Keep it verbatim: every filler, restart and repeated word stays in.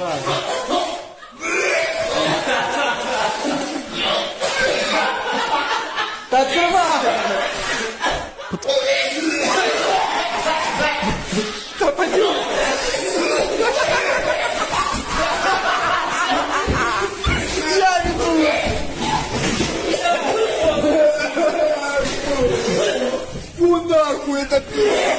ладно. Та открывай! Та пойдем! Я веду! Фу нахуй, это...